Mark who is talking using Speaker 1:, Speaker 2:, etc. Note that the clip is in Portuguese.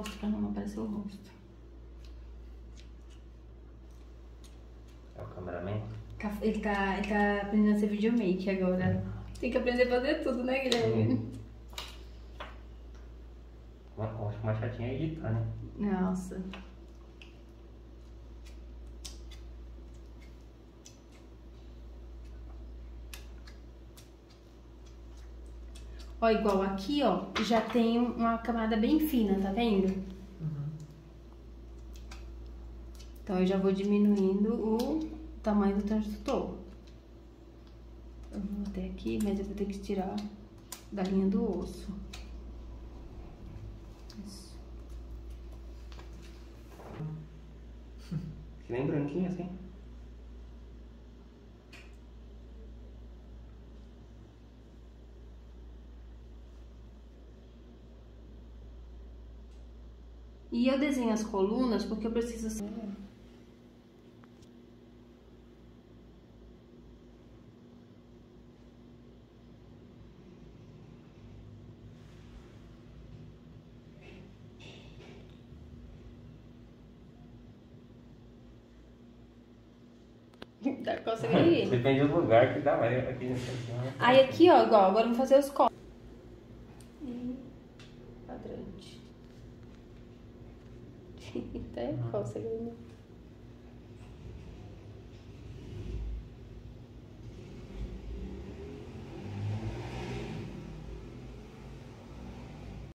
Speaker 1: rosto pra não aparecer o rosto.
Speaker 2: É o cameraman?
Speaker 1: Ele tá aprendendo a ser videomake agora. Tem que aprender a fazer tudo, né, Guilherme?
Speaker 2: Acho que mais chatinho é editar, né?
Speaker 1: Nossa. Ó, igual aqui, ó, já tem uma camada bem fina, tá vendo?
Speaker 2: Uhum.
Speaker 1: Então eu já vou diminuindo o tamanho do transdutor. Eu vou até aqui, mas eu vou ter que tirar da linha do osso. Isso.
Speaker 2: Que nem branquinho assim.
Speaker 1: E eu desenho as colunas porque eu preciso... Tá conseguindo ir?
Speaker 2: Depende do lugar que dá, mas aqui nesse aqui.
Speaker 1: Aí aqui, ó, igual, agora eu vou fazer os cortes. E quadrante. Até consegue.